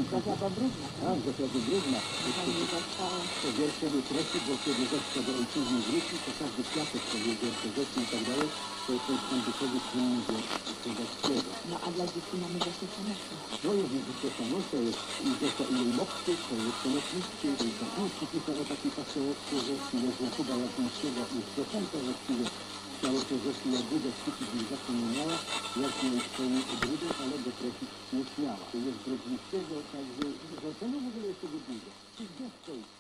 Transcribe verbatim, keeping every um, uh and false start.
Zasiadła brudna. Tak, zasiadła brudna. To wiersze do treści, bo kiedy Zośka do ojczyzny wróci, to każdy kwiatek sobie wiersze Zośki i tak dalej, to to jest tam wychodzi słynny wiersz Kowalskiego. No a dla dzieci mamy Zosię Samotną. No jest Zosia Samotna, jest i Zosia i jej mopsy, to jest Konopnicki, to jest Kapuński, pisał o takiej pastełowskiej Zosi, jest Jakuba Jakuńskiego i piosenka właściwie. Stało się Zosi jak budę sztuki wilgotnej nie miała, jak jej swojej obrudy, ale dekrefić nie śmiała. To jest Brodnickiego, także że to w ogóle jest tego budę. To jest